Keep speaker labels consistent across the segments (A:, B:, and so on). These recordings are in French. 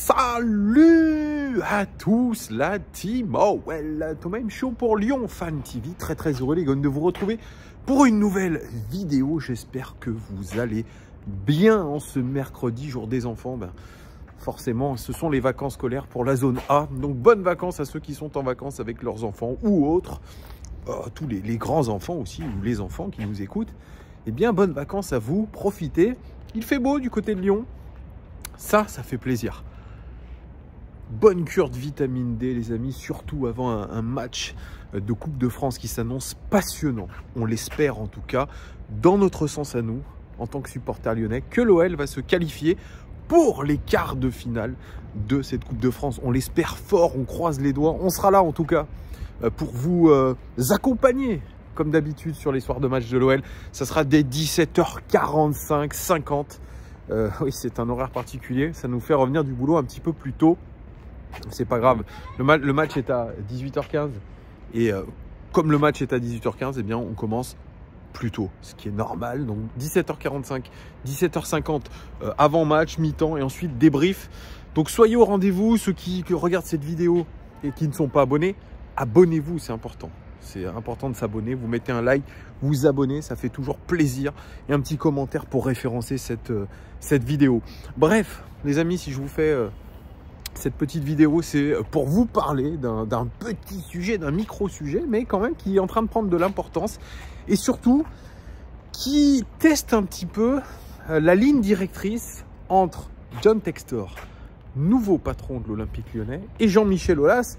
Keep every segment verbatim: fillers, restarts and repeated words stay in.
A: Salut à tous la team. Oh well, Thomas M Show pour Lyon Fan T V. Très très heureux les gars de vous retrouver pour une nouvelle vidéo. J'espère que vous allez bien en ce mercredi, jour des enfants. Ben, forcément, ce sont les vacances scolaires pour la zone A. Donc bonnes vacances à ceux qui sont en vacances avec leurs enfants ou autres. Euh, tous les, les grands enfants aussi, ou les enfants qui nous écoutent. Eh bien, bonnes vacances à vous. Profitez. Il fait beau du côté de Lyon. Ça, ça fait plaisir. Bonne cure de vitamine D, les amis, surtout avant un, un match de Coupe de France qui s'annonce passionnant. On l'espère en tout cas, dans notre sens à nous, en tant que supporters lyonnais, que l'O L va se qualifier pour les quarts de finale de cette Coupe de France. On l'espère fort, on croise les doigts. On sera là en tout cas pour vous euh, accompagner, comme d'habitude, sur les soirs de match de l'O L. Ça sera dès dix-sept heures quarante-cinq, cinquante. Euh, oui, c'est un horaire particulier. Ça nous fait revenir du boulot un petit peu plus tôt. C'est pas grave. Le, ma le match est à dix-huit heures quinze. Et euh, comme le match est à dix-huit heures quinze, eh bien, on commence plus tôt, ce qui est normal. Donc dix-sept heures quarante-cinq, dix-sept heures cinquante euh, avant match, mi-temps et ensuite débrief. Donc soyez au rendez-vous. Ceux qui, qui regardent cette vidéo et qui ne sont pas abonnés, abonnez-vous, c'est important. C'est important de s'abonner. Vous mettez un like, vous abonnez, ça fait toujours plaisir. Et un petit commentaire pour référencer cette, euh, cette vidéo. Bref, les amis, si je vous fais euh, cette petite vidéo, c'est pour vous parler d'un petit sujet, d'un micro-sujet, mais quand même qui est en train de prendre de l'importance. Et surtout, qui teste un petit peu euh, la ligne directrice entre John Textor, nouveau patron de l'Olympique Lyonnais, et Jean-Michel Aulas,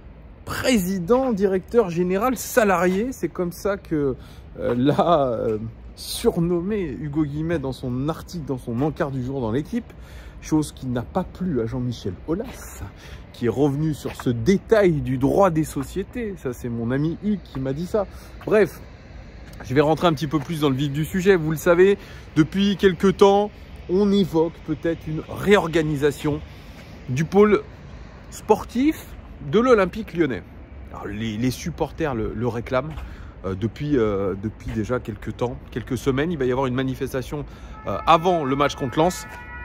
A: président, directeur général salarié. C'est comme ça que euh, l'a euh, surnommé Hugo Guillemette dans son article, dans son encart du jour dans l'équipe. Chose qui n'a pas plu à Jean-Michel Aulas, qui est revenu sur ce détail du droit des sociétés. Ça, c'est mon ami Hugues qui m'a dit ça. Bref, je vais rentrer un petit peu plus dans le vif du sujet. Vous le savez, depuis quelques temps, on évoque peut-être une réorganisation du pôle sportif de l'Olympique Lyonnais. Alors, les, les supporters le, le réclament euh, depuis, euh, depuis déjà quelques temps, quelques semaines. Il va y avoir une manifestation euh, avant le match contre Lens,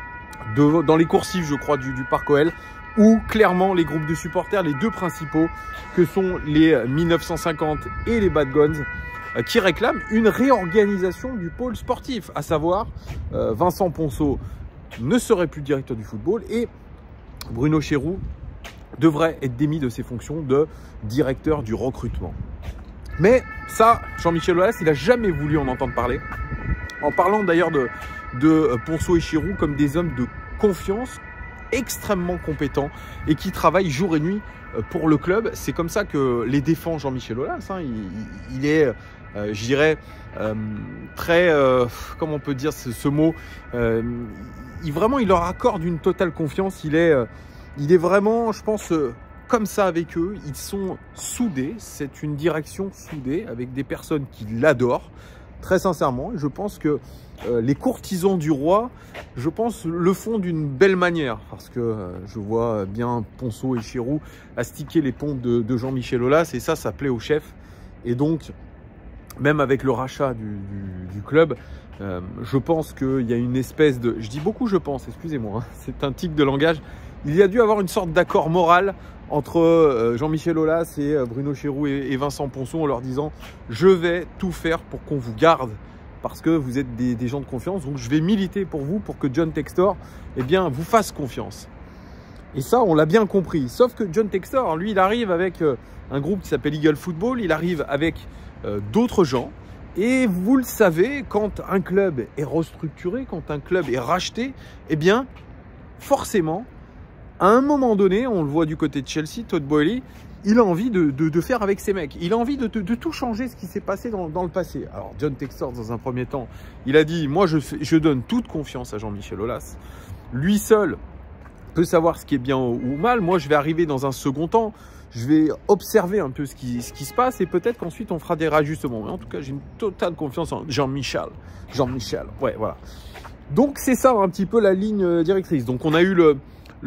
A: de, dans les coursives, je crois, du, du Parc O L, où clairement les groupes de supporters, les deux principaux, que sont les mille neuf cent cinquante et les Bad Guns, euh, qui réclament une réorganisation du pôle sportif, à savoir euh, Vincent Ponceau ne serait plus directeur du football et Bruno Chéroux devrait être démis de ses fonctions de directeur du recrutement. Mais ça, Jean-Michel Aulas, il n'a jamais voulu en entendre parler. En parlant d'ailleurs de, de Ponceau et Chéroux comme des hommes de confiance, extrêmement compétents et qui travaillent jour et nuit pour le club. C'est comme ça que les défend Jean-Michel Aulas. Hein. Il, il est, euh, je dirais, euh, très, euh, comment on peut dire ce, ce mot, euh, il, vraiment, il leur accorde une totale confiance. Il est... Euh, Il est vraiment, je pense, comme ça avec eux. Ils sont soudés. C'est une direction soudée avec des personnes qui l'adorent, très sincèrement. Et je pense que euh, les courtisans du roi, je pense, le font d'une belle manière. Parce que euh, je vois bien Ponceau et Chéroux astiquer les pompes de, de Jean-Michel Aulas. Et ça, ça plaît au chef. Et donc, même avec le rachat du, du, du club, euh, je pense qu'il y a une espèce de... Je dis beaucoup je pense, excusez-moi. Hein, c'est un tic de langage. Il y a dû avoir une sorte d'accord moral entre euh, Jean-Michel Aulas et euh, Bruno Chéroux et, et Vincent Ponceau en leur disant « Je vais tout faire pour qu'on vous garde parce que vous êtes des, des gens de confiance. Donc je vais militer pour vous pour que John Textor eh bien, vous fasse confiance. » Et ça, on l'a bien compris. Sauf que John Textor, lui, il arrive avec euh, un groupe qui s'appelle Eagle Football. Il arrive avec euh, d'autres gens. Et vous le savez, quand un club est restructuré, quand un club est racheté, eh bien, forcément, à un moment donné, on le voit du côté de Chelsea, Todd Boehly, il a envie de, de, de faire avec ses mecs. Il a envie de, de, de tout changer ce qui s'est passé dans, dans le passé. Alors, John Textor, dans un premier temps, il a dit « Moi, je, fais, je donne toute confiance à Jean-Michel Aulas. Lui seul peut savoir ce qui est bien ou, ou mal. Moi, je vais arriver dans un second temps. Je vais observer un peu ce qui, ce qui se passe et peut-être qu'ensuite, on fera des rajustements. Mais en tout cas, j'ai une totale confiance en Jean-Michel. Jean-Michel, ouais, voilà. Donc, c'est ça un petit peu la ligne directrice. Donc, on a eu le...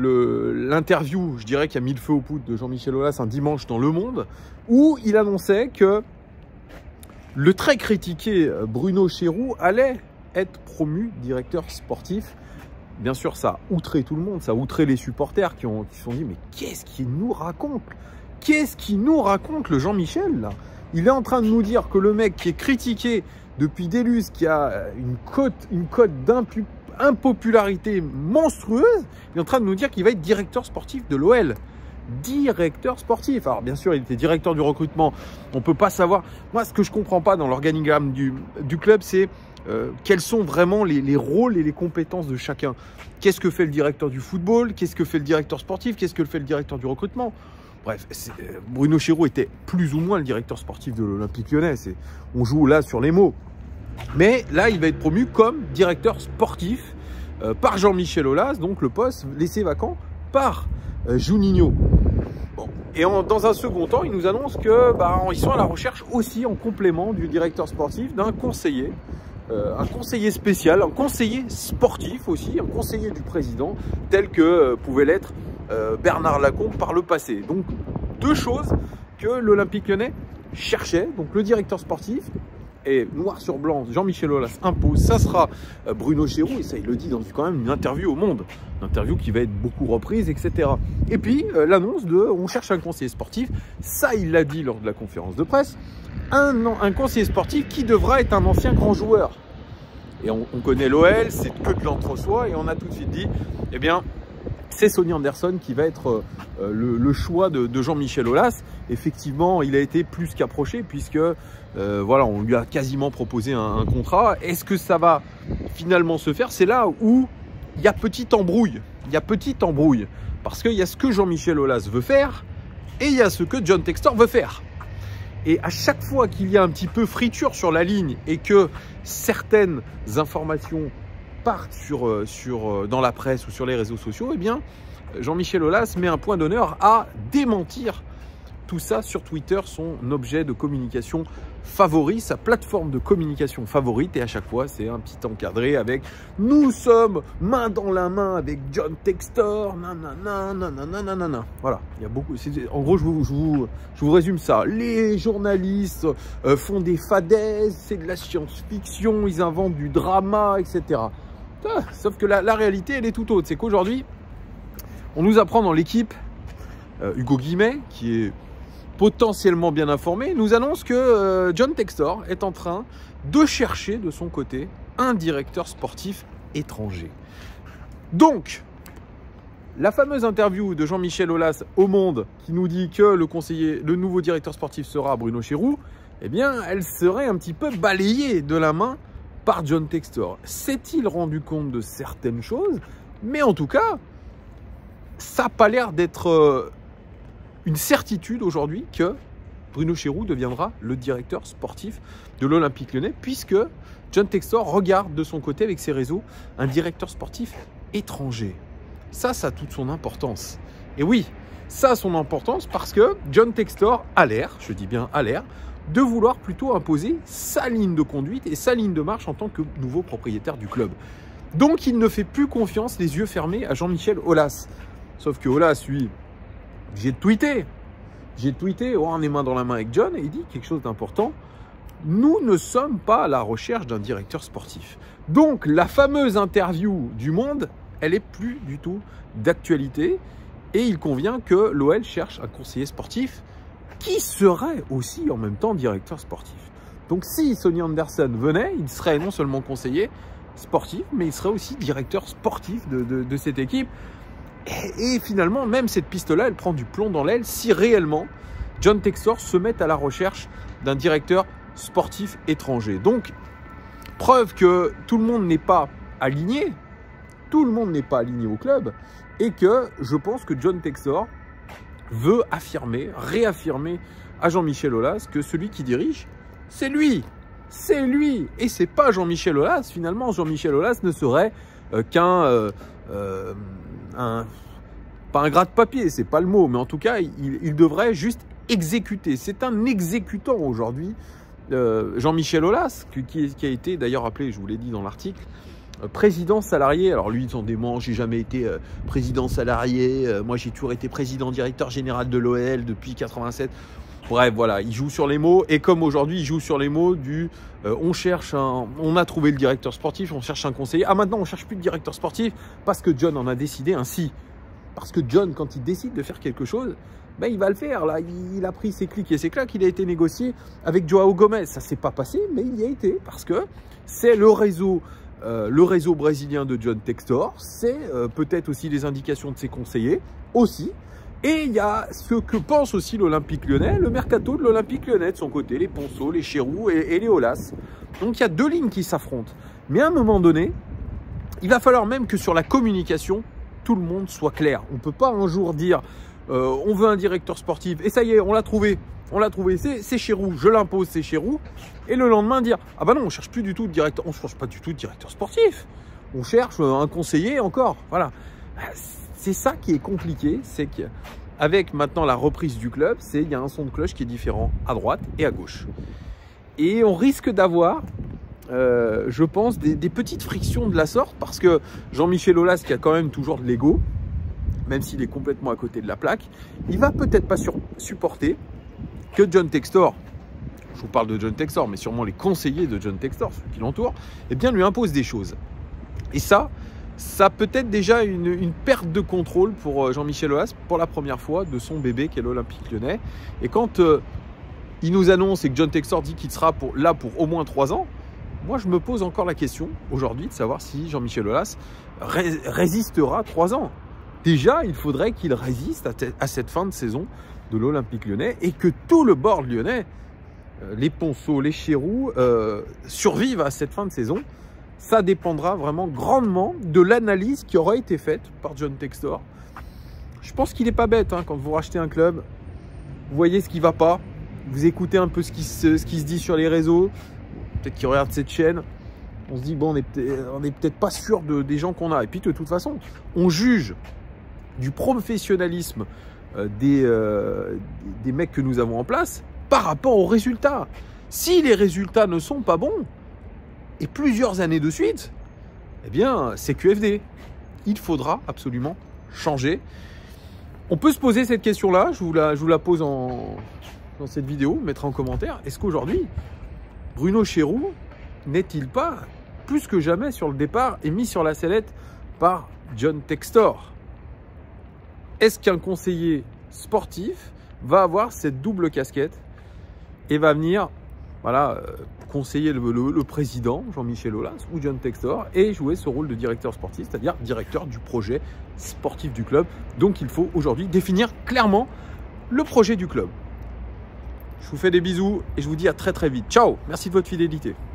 A: l'interview, je dirais, qui a mis le feu aux poudres de Jean-Michel Aulas un dimanche dans Le Monde, où il annonçait que le très critiqué Bruno Chéroux allait être promu directeur sportif bien sûr, ça a outré tout le monde, ça a outré les supporters qui ont, qui se sont dit, mais qu'est-ce qu'il nous raconte? Qu'est-ce qu'il nous raconte, le Jean-Michel, là? Il est en train de nous dire que le mec qui est critiqué depuis Délus, qui a une cote, une cote d'impopularité monstrueuse, il est en train de nous dire qu'il va être directeur sportif de l'O L. Directeur sportif. Alors bien sûr, il était directeur du recrutement. On ne peut pas savoir. Moi, ce que je ne comprends pas dans l'organigramme du, du club, c'est euh, quels sont vraiment les, les rôles et les compétences de chacun. Qu'est-ce que fait le directeur du football? Qu'est-ce que fait le directeur sportif? Qu'est-ce que fait le directeur du recrutement? Bref, Bruno Chéreau était plus ou moins le directeur sportif de l'Olympique Lyonnais. On joue là sur les mots. Mais là, il va être promu comme directeur sportif euh, par Jean-Michel Aulas, donc le poste laissé vacant par euh, Juninho. Bon. Et en, dans un second temps, il nous annonce que bah, ils sont à la recherche aussi, en complément du directeur sportif, d'un conseiller, euh, un conseiller spécial, un conseiller sportif aussi, un conseiller du président, tel que euh, pouvait l'être euh, Bernard Lacombe par le passé. Donc deux choses que l'Olympique Lyonnais cherchait, donc le directeur sportif. Et noir sur blanc, Jean-Michel Aulas impose, ça sera Bruno Chéreau, et ça il le dit dans quand même une interview au Monde, une interview qui va être beaucoup reprise, et cetera. Et puis euh, l'annonce de, on cherche un conseiller sportif, ça il l'a dit lors de la conférence de presse, un, un conseiller sportif qui devra être un ancien grand joueur. Et on, on connaît l'O L, c'est que de l'entre-soi, et on a tout de suite dit, eh bien, c'est Sonny Anderson qui va être euh, le, le choix de, de Jean-Michel Aulas. Effectivement, il a été plus qu'approché puisque euh, voilà, on lui a quasiment proposé un, un contrat. Est-ce que ça va finalement se faire? C'est là où il y a petite embrouille. Il y a petite embrouille parce qu'il y a ce que Jean-Michel Aulas veut faire et il y a ce que John Textor veut faire. Et à chaque fois qu'il y a un petit peu friture sur la ligne et que certaines informations partent sur, sur, dans la presse ou sur les réseaux sociaux, eh bien, Jean-Michel Aulas met un point d'honneur à démentir tout ça sur Twitter, son objet de communication favori, sa plateforme de communication favorite. Et à chaque fois, c'est un petit encadré avec « Nous sommes main dans la main avec John Textor, nanana, nanana, nanana. » Voilà, il y a beaucoup. En gros, je vous, je, vous, je vous résume ça. Les journalistes euh, font des fadaises, c'est de la science-fiction, ils inventent du drama, et cetera. Ah, sauf que la, la réalité, elle est tout autre. C'est qu'aujourd'hui, on nous apprend dans l'équipe, euh, Hugo Guimet, qui est potentiellement bien informé, nous annonce que euh, John Textor est en train de chercher de son côté un directeur sportif étranger. Donc, la fameuse interview de Jean-Michel Aulas au Monde qui nous dit que le conseiller, le nouveau directeur sportif sera Bruno Chéreau, eh bien, elle serait un petit peu balayée de la main par John Textor. S'est-il rendu compte de certaines choses? Mais en tout cas, ça n'a pas l'air d'être euh, une certitude aujourd'hui que Bruno Chéreau deviendra le directeur sportif de l'Olympique Lyonnais, puisque John Textor regarde de son côté avec ses réseaux un directeur sportif étranger. Ça, ça a toute son importance. Et oui, ça a son importance parce que John Textor a l'air, je dis bien a l'air, de vouloir plutôt imposer sa ligne de conduite et sa ligne de marche en tant que nouveau propriétaire du club. Donc, il ne fait plus confiance les yeux fermés à Jean-Michel Aulas. Sauf que Aulas, lui, j'ai tweeté, j'ai tweeté, oh, on est main dans la main avec John, et il dit quelque chose d'important. Nous ne sommes pas à la recherche d'un directeur sportif. Donc, la fameuse interview du Monde, elle est plus du tout d'actualité. Et il convient que l'O L cherche un conseiller sportif qui serait aussi en même temps directeur sportif. Donc, si Sonny Anderson venait, il serait non seulement conseiller sportif, mais il serait aussi directeur sportif de, de, de cette équipe. Et, et finalement, même cette piste-là, elle prend du plomb dans l'aile si réellement John Textor se met à la recherche d'un directeur sportif étranger. Donc, preuve que tout le monde n'est pas aligné, tout le monde n'est pas aligné au club, et que je pense que John Textor veut affirmer, réaffirmer à Jean-Michel Aulas que celui qui dirige, c'est lui, c'est lui, et c'est pas Jean-Michel Aulas. Finalement, Jean-Michel Aulas ne serait euh, qu'un, euh, euh, un, pas un gratte-papier, c'est pas le mot, mais en tout cas, il, il devrait juste exécuter. C'est un exécutant aujourd'hui. Euh, Jean-Michel Aulas, qui, qui a été d'ailleurs appelé, je vous l'ai dit dans l'article, euh, président salarié. Alors lui, il s'en dément, j'ai jamais été euh, président salarié, euh, moi j'ai toujours été président directeur général de l'O L depuis quatre-vingt-sept. Bref, voilà, il joue sur les mots. Et comme aujourd'hui, il joue sur les mots du euh, on cherche un, on a trouvé le directeur sportif, on cherche un conseiller. Ah, maintenant, on cherche plus de directeur sportif parce que John en a décidé ainsi. Parce que John, quand il décide de faire quelque chose, ben, il va le faire. Là, il a pris ses clics et ses claques. Il a été négocié avec Joao Gomez. Ça ne s'est pas passé, mais il y a été parce que c'est le réseau, euh, le réseau brésilien de John Textor. C'est euh, peut-être aussi les indications de ses conseillers aussi. Et il y a ce que pense aussi l'Olympique Lyonnais, le mercato de l'Olympique Lyonnais de son côté, les Ponceau, les Chérou et, et les Aulas. Donc il y a deux lignes qui s'affrontent. Mais à un moment donné, il va falloir même que sur la communication, tout le monde soit clair. On ne peut pas un jour dire euh, on veut un directeur sportif et ça y est, on l'a trouvé. On l'a trouvé, c'est Chérou, je l'impose, c'est Chérou. Et le lendemain dire ah bah non, on ne cherche plus du tout de directeur, on ne cherche pas du tout de directeur sportif. On cherche un conseiller encore. Voilà. C'est ça qui est compliqué, c'est qu'avec maintenant la reprise du club, c'est il y a un son de cloche qui est différent à droite et à gauche. Et on risque d'avoir, euh, je pense, des, des petites frictions de la sorte parce que Jean-Michel Aulas, qui a quand même toujours de l'ego, même s'il est complètement à côté de la plaque, il va peut-être pas sur, supporter que John Textor, je vous parle de John Textor, mais sûrement les conseillers de John Textor, ceux qui l'entourent, eh bien lui imposent des choses. Et ça, ça peut être déjà une, une perte de contrôle pour Jean-Michel Aulas pour la première fois de son bébé qui est l'Olympique Lyonnais. Et quand euh, il nous annonce et que John Textor dit qu'il sera pour, là pour au moins trois ans, moi je me pose encore la question aujourd'hui de savoir si Jean-Michel Aulas ré résistera trois ans. Déjà, il faudrait qu'il résiste à, à cette fin de saison de l'Olympique Lyonnais et que tout le board lyonnais, euh, les Ponceau, les Chérou, euh, survivent à cette fin de saison. Ça dépendra vraiment grandement de l'analyse qui aura été faite par John Textor. Je pense qu'il n'est pas bête hein, quand vous rachetez un club. Vous voyez ce qui ne va pas. Vous écoutez un peu ce qui se, ce qui se dit sur les réseaux. Peut-être qu'ils regardent cette chaîne. On se dit, bon, on n'est peut-être pas sûr de, des gens qu'on a. Et puis, de toute façon, on juge du professionnalisme euh, des, euh, des mecs que nous avons en place par rapport aux résultats. Si les résultats ne sont pas bons, et plusieurs années de suite, eh bien, c'est Q F D. Il faudra absolument changer. On peut se poser cette question-là, je vous la, je vous la pose en, dans cette vidéo, mettre en commentaire. Est-ce qu'aujourd'hui, Bruno Chérou n'est-il pas plus que jamais sur le départ et mis sur la sellette par John Textor? Est-ce qu'un conseiller sportif va avoir cette double casquette et va venir voilà, euh, conseiller le, le, le président, Jean-Michel Aulas ou John Textor, et jouer ce rôle de directeur sportif, c'est-à-dire directeur du projet sportif du club. Donc il faut aujourd'hui définir clairement le projet du club. Je vous fais des bisous et je vous dis à très très vite. Ciao, merci de votre fidélité.